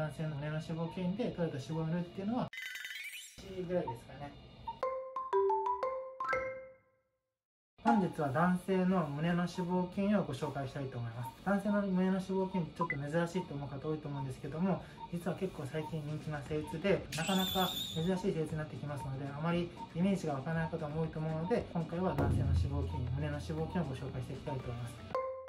男性の胸の脂肪吸引で取れた脂肪の量っていうのは1ぐらいですかね。本日は男性の胸の脂肪筋をご紹介したいと思います。男性の胸の脂肪筋ってちょっと珍しいと思う方多いと思うんですけども、実は結構最近人気な施術で、なかなか珍しい施術になってきますので、あまりイメージがわからない方も多いと思うので、今回は男性の脂肪筋、胸の脂肪筋をご紹介していきたいと思います。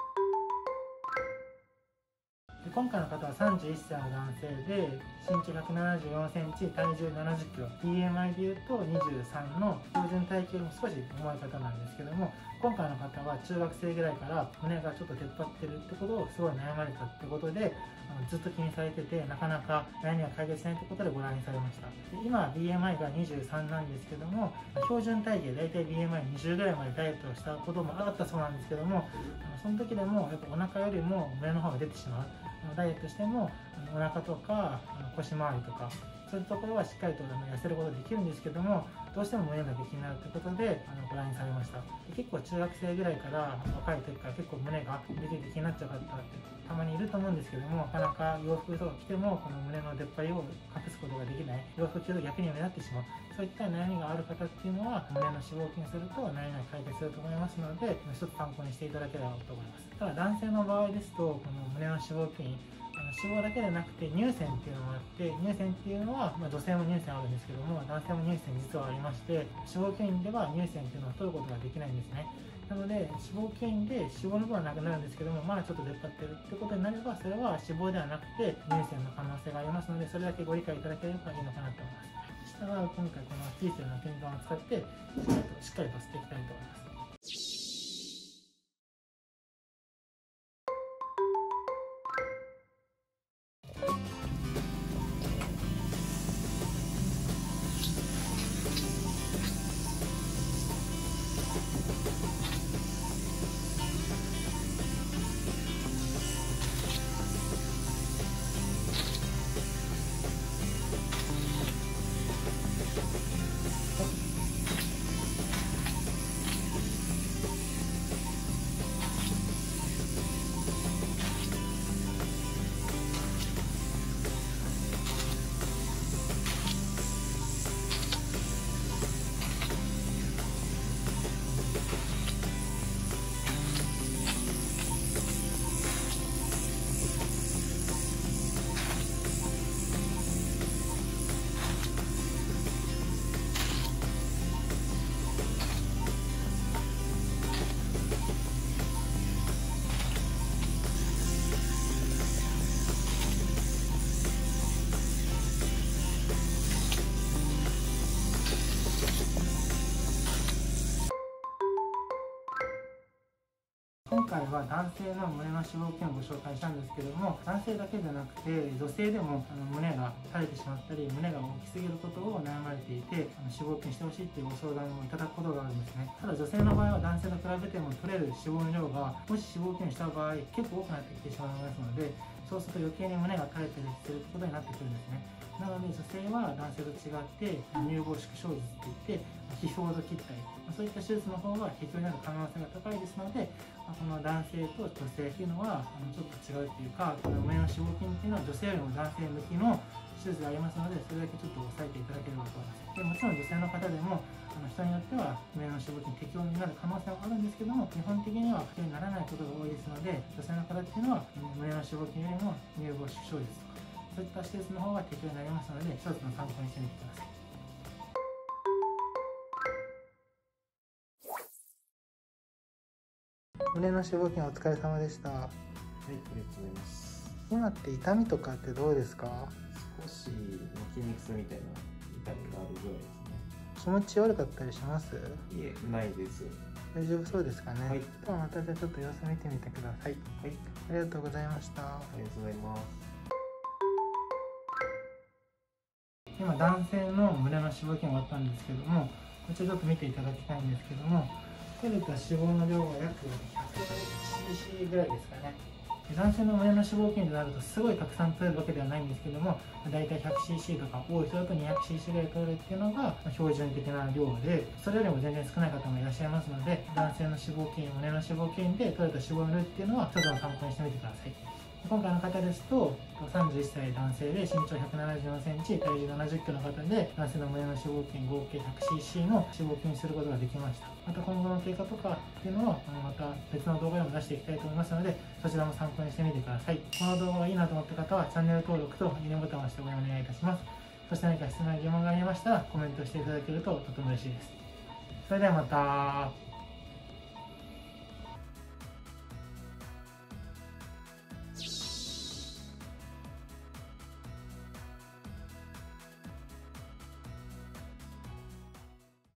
で今回の方は31歳の男性で、身長174センチ、体重70キロ、BMI でいうと23の標準体型よりも少し重い方なんですけども、今回の方は中学生ぐらいから胸がちょっと出っ張ってるってことをすごい悩まれたってことで、ずっと気にされてて、なかなか悩みが解決しないということでご覧にされました。で今 BMI が23なんですけども、標準体型大体 BMI20 ぐらいまでダイエットをしたこともあったそうなんですけども、その時でもやっぱお腹よりも胸の方が出てしまう。ダイエットしてもお腹とか腰回りとかそういうところはしっかりと痩せることができるんですけども、どうしても胸だけ気になるということでご覧にされました。で結構中学生ぐらいから若い時から結構胸が出てて気になっちゃう方ってたまにいると思うんですけども、なかなか洋服とか着てもこの胸の出っ張りを隠すことができない、洋服着ると逆に目立ってしまう、そういった悩みがある方っていうのは胸の脂肪筋すると悩みが解決すると思いますので、一つ参考にしていただければと思います。ただ男性の場合ですと、この胸の脂肪筋脂肪だけでなくて乳腺っていうのもあって、乳腺っていうのは、女性も乳腺あるんですけども、男性も乳腺実はありまして、脂肪吸引では乳腺っていうのは取ることができないんですね。なので脂肪吸引で脂肪の分はなくなるんですけども、まだちょっと出っ張ってるってことになれば、それは脂肪ではなくて乳腺の可能性がありますので、それだけご理解いただければいいのかなと思います。そしたら今回このTセルのピントを使ってしっかりと吸っていきたいと思います。今回は男性の胸の脂肪筋をご紹介したんですけれども、男性だけでなくて女性でも胸が垂れてしまったり胸が大きすぎることを悩まれていて、脂肪筋してほしいっていうご相談をいただくことがあるんですね。ただ女性の場合は男性と比べても取れる脂肪の量がもし脂肪筋した場合結構多くなってきてしまいますので、そうすると余計に胸が垂れてるすることになってくるんですね。なので女性は男性と違って乳房縮小術っていって皮膚ほど切ったり、そういった手術の方が適応になる可能性が高いですので、この男性と女性っていうのはちょっと違うっていうか、この胸の脂肪筋っていうのは女性よりも男性向きの手術がありますので、それだけちょっと押さえていただければと思います。でもちろん女性の方でも人によっては胸の脂肪筋適応になる可能性はあるんですけども、基本的には適応にならないことが多いですので、女性の方っていうのは胸の脂肪筋よりも乳房縮小術とかそういった手術の方が適応になりますので、一つの参考にしてみてください。胸の脂肪筋お疲れ様でした。はい、 ありがとうございます。 今って痛みとかってどうですか？ 少し筋肉痛みたいな痛みがあるぐらいですね。 気持ち悪かったりします？ いえ、ないです。 大丈夫そうですかね。 はい。 ではまたじゃあちょっと様子見てみてください。 はい。 ありがとうございました。 ありがとうございます。 今男性の胸の脂肪筋があったんですけども、こちらちょっと見ていただきたいんですけども、取れた脂肪の量が約 100cc ぐらいですかね。男性の胸の脂肪筋となるとすごいたくさん取れるわけではないんですけども、だいたい 100cc とか多い人だと 200cc ぐらい取れるっていうのが標準的な量で、それよりも全然少ない方もいらっしゃいますので、男性の脂肪筋、胸の脂肪筋で取れた脂肪の量っていうのはちょっと参考にしてみてください。 今回の方ですと31歳男性で身長174センチ体重70キロの方で男性の胸の脂肪筋合計 100cc の脂肪筋にすることができました。また今後の経過とかっていうのをまた別の動画でも出していきたいと思いますので、そちらも参考にしてみてください。この動画がいいなと思った方はチャンネル登録といいねボタンを押して応援お願いいたします。そして何か質問や疑問がありましたらコメントしていただけるととても嬉しいです。それではまた。